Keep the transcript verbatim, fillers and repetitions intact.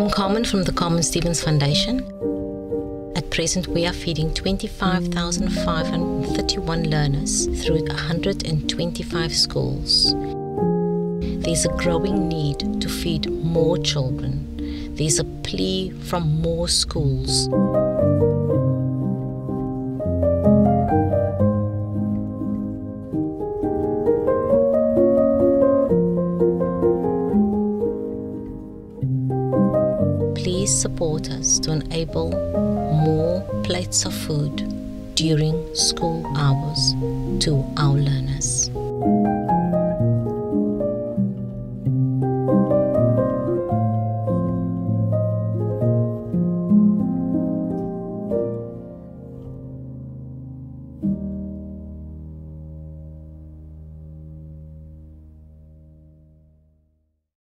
I'm Carmen from the Carmen Stevens Foundation. At present, we are feeding twenty-five thousand five hundred thirty-one learners through one hundred twenty-five schools. There's a growing need to feed more children. There's a plea from more schools. Please support us to enable more plates of food during school hours to our learners.